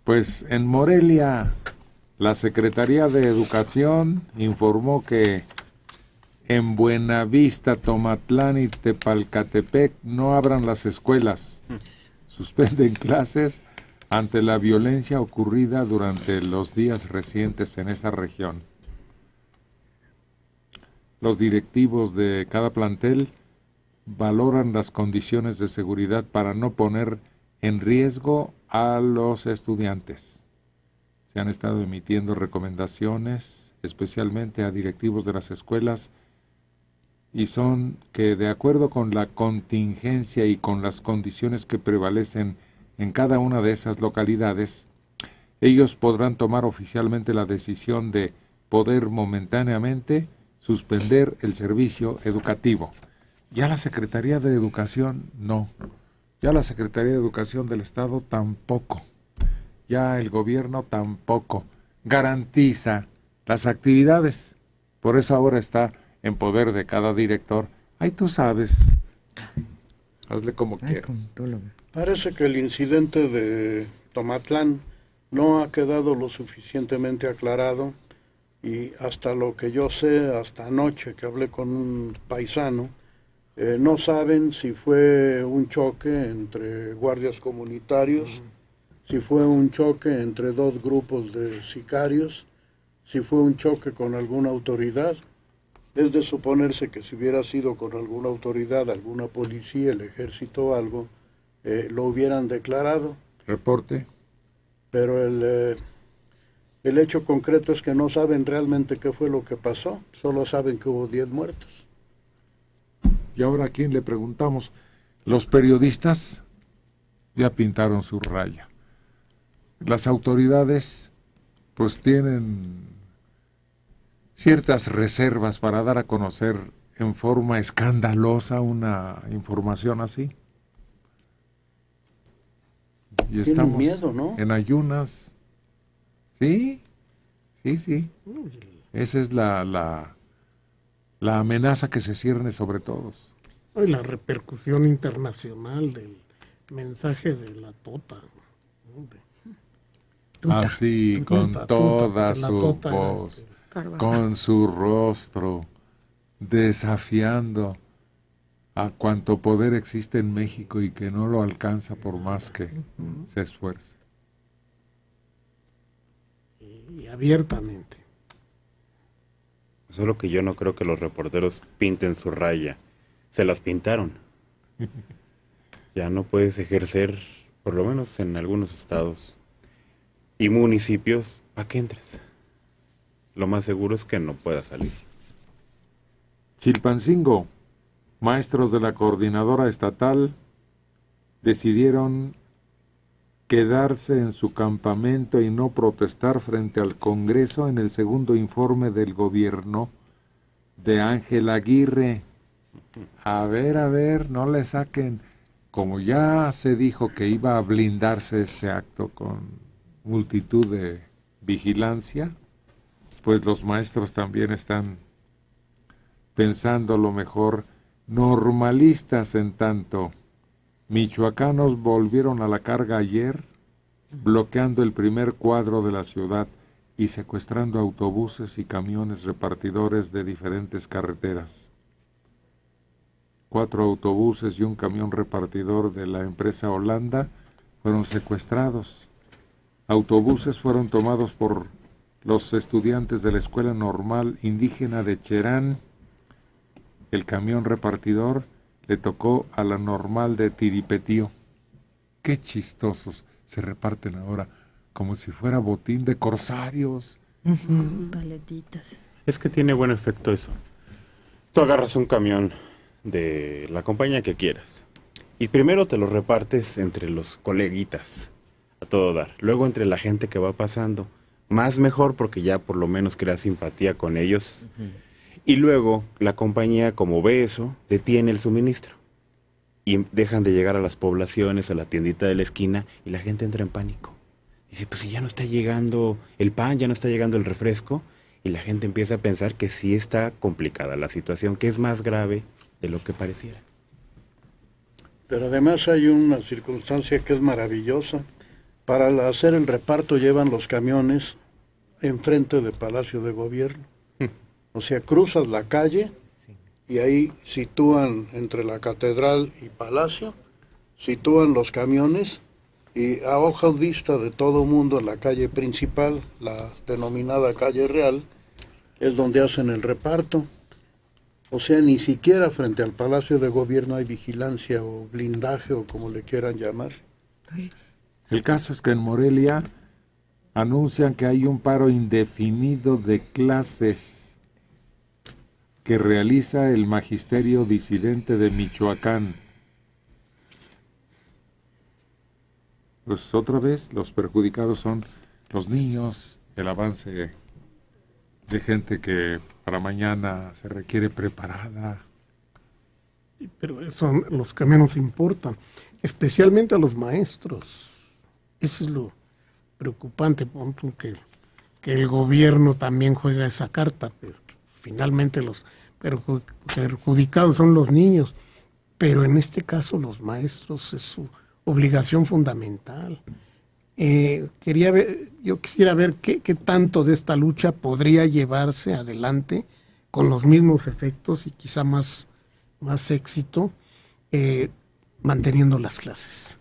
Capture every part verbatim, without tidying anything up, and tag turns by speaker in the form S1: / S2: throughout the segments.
S1: Pues en Morelia, la Secretaría de Educación informó que en Buenavista, Tomatlán y Tepalcatepec no abran las escuelas. Suspenden clases ante la violencia ocurrida durante los días recientes en esa región. Los directivos de cada plantel valoran las condiciones de seguridad para no poner en riesgo a los estudiantes. Se han estado emitiendo recomendaciones, especialmente a directivos de las escuelas, y son que de acuerdo con la contingencia y con las condiciones que prevalecen en cada una de esas localidades, ellos podrán tomar oficialmente la decisión de poder momentáneamente suspender el servicio educativo. Ya la Secretaría de Educación no, ya la Secretaría de Educación del Estado tampoco, ya el gobierno tampoco garantiza las actividades. Por eso ahora está en poder de cada director. Ahí tú sabes, hazle como Ay, quieras. Como
S2: Parece que el incidente de Tomatlán no ha quedado lo suficientemente aclarado y hasta lo que yo sé, hasta anoche que hablé con un paisano, eh, no saben si fue un choque entre guardias comunitarios, uh-huh. si fue un choque entre dos grupos de sicarios, si fue un choque con alguna autoridad. Es de suponerse que si hubiera sido con alguna autoridad, alguna policía, el ejército o algo, eh, lo hubieran declarado.
S1: Reporte.
S2: Pero el, eh, el hecho concreto es que no saben realmente qué fue lo que pasó, solo saben que hubo diez muertos.
S1: Y ahora, ¿a quién le preguntamos? Los periodistas ya pintaron su raya. Las autoridades, pues tienen ciertas reservas para dar a conocer en forma escandalosa una información así. Y estamos
S2: miedo, ¿no?
S1: en ayunas. Sí, sí, sí. Esa es la, la, la amenaza que se cierne sobre todos.
S3: Y la repercusión internacional del mensaje de la Tota.
S1: Tuta, Así, tuta, con tuta, toda tuta, su voz, este, con su rostro, desafiando a cuanto poder existe en México y que no lo alcanza por más que uh-huh. se esfuerce.
S3: Y abiertamente.
S4: Solo que yo no creo que los reporteros pinten su raya. Se las pintaron. Ya no puedes ejercer, por lo menos en algunos estados y municipios, ¿para qué entras? Lo más seguro es que no puedas salir.
S1: Chilpancingo, maestros de la coordinadora estatal decidieron quedarse en su campamento y no protestar frente al Congreso en el segundo informe del gobierno de Ángel Aguirre. A ver, a ver, no le saquen. Como ya se dijo que iba a blindarse este acto con multitud de vigilancia, pues los maestros también están pensando lo mejor. Normalistas, en tanto, michoacanos volvieron a la carga ayer, bloqueando el primer cuadro de la ciudad y secuestrando autobuses y camiones repartidores de diferentes carreteras. Cuatro autobuses y un camión repartidor de la empresa Holanda fueron secuestrados. Autobuses fueron tomados por los estudiantes de la Escuela Normal Indígena de Cherán. El camión repartidor le tocó a la Normal de Tiripetío. Qué chistosos se reparten ahora, como si fuera botín de corsarios.
S5: Uh-huh. Paletitas.
S4: Es que tiene buen efecto eso. Tú agarras un camión de la compañía que quieras y primero te lo repartes entre los coleguitas a todo dar, luego entre la gente que va pasando, más mejor porque ya por lo menos creas simpatía con ellos. Uh-huh. Y luego la compañía, como ve eso, detiene el suministro y dejan de llegar a las poblaciones, a la tiendita de la esquina, y la gente entra en pánico. Dice, pues si ya no está llegando el pan, ya no está llegando el refresco, y la gente empieza a pensar que sí está complicada la situación, que es más grave de lo que pareciera.
S2: Pero además hay una circunstancia que es maravillosa. Para hacer el reparto llevan los camiones enfrente del Palacio de Gobierno. O sea, cruzas la calle y ahí sitúan entre la catedral y Palacio, sitúan los camiones y a ojos vista de todo mundo en la calle principal, la denominada calle real, es donde hacen el reparto. O sea, ni siquiera frente al Palacio de Gobierno hay vigilancia o blindaje o como le quieran llamar.
S1: El caso es que en Morelia anuncian que hay un paro indefinido de clases que realiza el magisterio disidente de Michoacán. Pues otra vez los perjudicados son los niños, el avance de gente que para mañana se requiere preparada.
S3: Pero son los que menos importan, especialmente a los maestros. Eso es lo preocupante, punto, que, que el gobierno también juega esa carta, pero finalmente los perju- perjudicados son los niños, pero en este caso los maestros es su obligación fundamental. Eh, quería ver, yo quisiera ver qué, qué tanto de esta lucha podría llevarse adelante con los mismos efectos y quizá más, más éxito, eh, manteniendo las clases.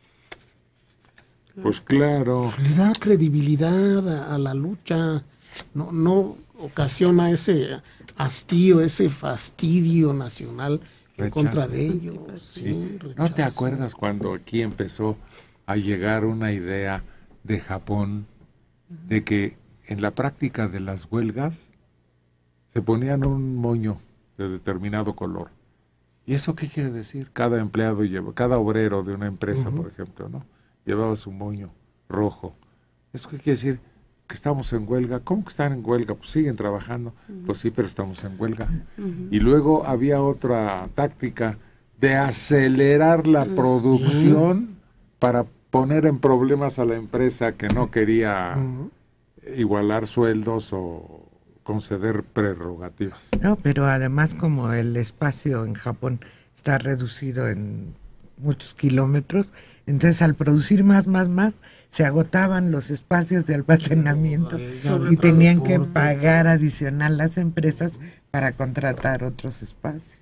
S1: Pues claro.
S3: Le da credibilidad a, a la lucha, no, no ocasiona ese hastío, ese fastidio nacional en
S1: Rechazo.
S3: contra de ellos.
S1: Sí.
S3: Sí,
S1: ¿No te
S3: rechazo.
S1: acuerdas cuando aquí empezó a llegar una idea de Japón de que en la práctica de las huelgas se ponían un moño de determinado color? ¿Y eso qué quiere decir? Cada empleado lleva, cada obrero de una empresa,
S3: Ujú.
S1: por ejemplo, ¿no? Llevaba su moño rojo. ¿Eso qué quiere decir? Que estamos en huelga. ¿Cómo que están en huelga? Pues siguen trabajando. Pues sí, pero estamos en huelga. Y luego había otra táctica de acelerar la producción para poner en problemas a la empresa que no quería
S3: Ujú.
S1: igualar sueldos o conceder prerrogativas.
S6: No, pero además como el espacio en Japón está reducido en muchos kilómetros, entonces al producir más, más, más, se agotaban los espacios de almacenamiento
S3: Sobre
S6: y tenían que
S3: transporte.
S6: pagar adicional las empresas para contratar otros espacios.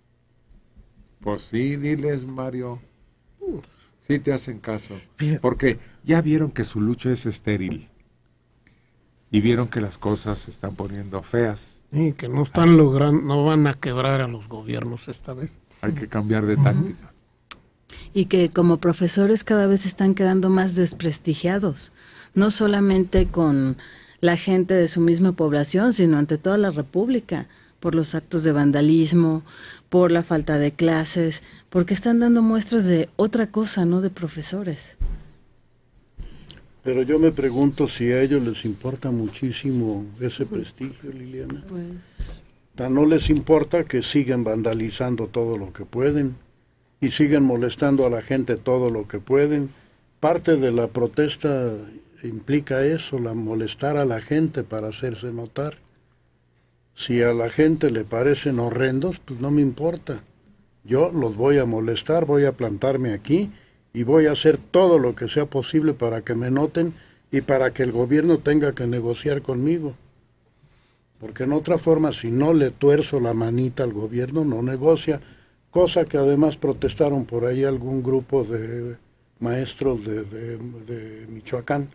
S1: Pues sí, diles, Mario. Sí te hacen caso.
S6: Pero-
S1: Porque ya vieron que su lucha es estéril. Y vieron que las cosas se están poniendo feas.
S3: Sí, que no están logrando, no van a quebrar a los gobiernos esta vez.
S1: Hay que cambiar de táctica.
S5: Y que como profesores cada vez están quedando más desprestigiados, no solamente con la gente de su misma población, sino ante toda la República, por los actos de vandalismo, por la falta de clases, porque están dando muestras de otra cosa, no de profesores.
S2: Pero yo me pregunto si a ellos les importa muchísimo ese prestigio, Liliana.
S5: Pues
S2: Tan no les importa que siguen vandalizando todo lo que pueden y siguen molestando a la gente todo lo que pueden. Parte de la protesta implica eso, la molestar a la gente para hacerse notar. Si a la gente le parecen horrendos, pues no me importa. Yo los voy a molestar, voy a plantarme aquí y voy a hacer todo lo que sea posible para que me noten y para que el gobierno tenga que negociar conmigo. Porque en otra forma, si no le tuerzo la manita al gobierno, no negocia. Cosa que además protestaron por ahí algún grupo de maestros de, de, de Michoacán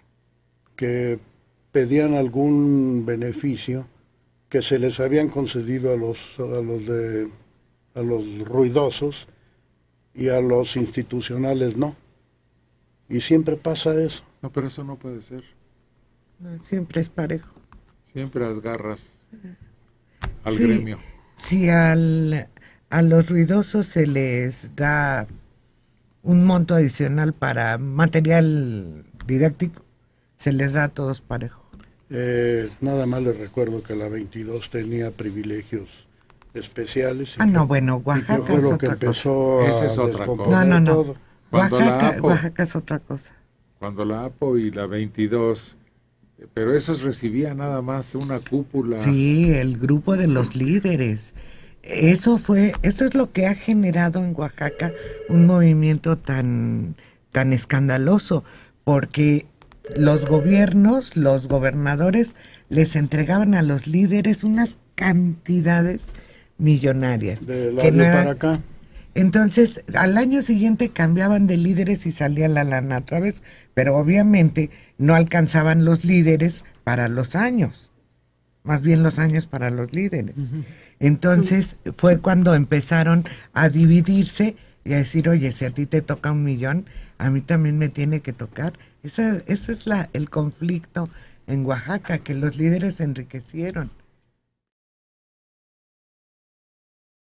S2: que pedían algún beneficio que se les habían concedido a los, a los, de, a los ruidosos y a los institucionales no. Y siempre pasa eso.
S1: No, pero eso no puede ser.
S6: No, siempre es parejo.
S1: Siempre las garras al
S6: Sí.
S1: gremio.
S6: Si al, a los ruidosos se les da un monto adicional para material didáctico, se les da a todos parejo.
S2: Eh, nada más les recuerdo que la veintidós tenía privilegios especiales. y
S6: Ah, no,
S2: que-
S6: bueno,
S2: y que
S6: Oaxaca
S2: fue
S6: es
S2: lo que
S6: otra cosa.
S2: empezó
S1: Esa
S2: a
S1: es otra
S2: descomponer
S1: cosa.
S6: No, no, no.
S2: todo.
S1: Cuando la
S6: Oaxaca,
S1: APO,
S6: Oaxaca es otra cosa.
S1: cuando la APO y la veintidós, pero esos recibían nada más una cúpula.
S6: Sí, el grupo de los líderes. Eso fue, eso es lo que ha generado en Oaxaca un movimiento tan, tan escandaloso, porque los gobiernos, los gobernadores, les entregaban a los líderes unas cantidades millonarias.
S2: De
S6: que no
S2: para
S6: eran,
S2: acá.
S6: Entonces, al año siguiente cambiaban de líderes y salía la lana otra vez, pero obviamente no alcanzaban los líderes para los años, más bien los años para los líderes. Uh-huh. Entonces, fue cuando empezaron a dividirse y a decir, oye, si a ti te toca un millón, a mí también me tiene que tocar. Ese, ese es la, el conflicto en Oaxaca, que los líderes se enriquecieron.